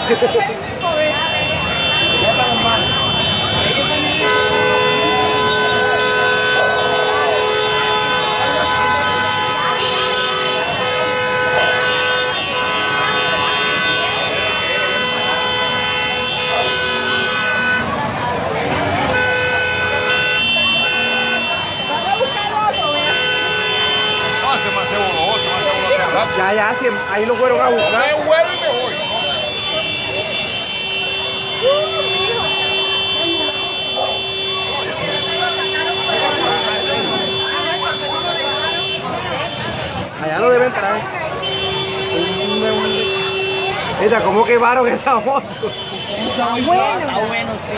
Ya, ahí lo fueron a buscar. Me huevo y me voy. Allá lo deben traer. Mira, ¿cómo quemaron esa moto? Está bueno. Está bueno, sí.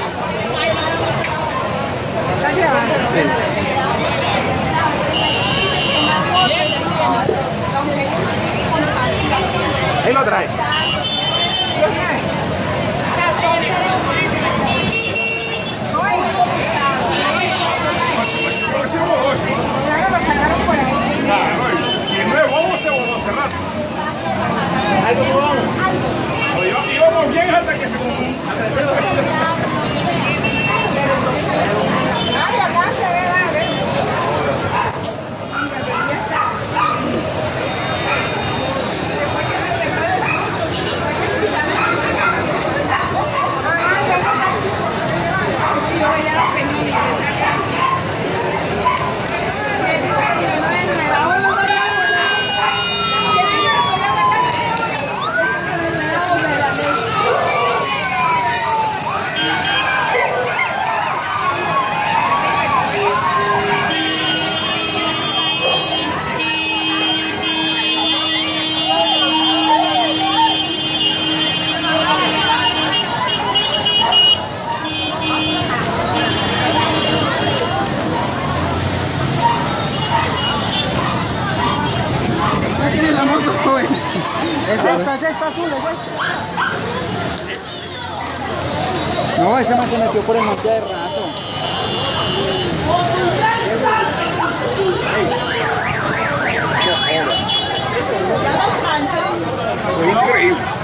Está llevando. Ahí lo trae. Si no es bobo, se voló hace rato. Ahí cómo vamos. Íbamos bien hasta que se La moto joven. Es esta azul, es esta. No, ese man se metió por el monte de rato. Fue increíble.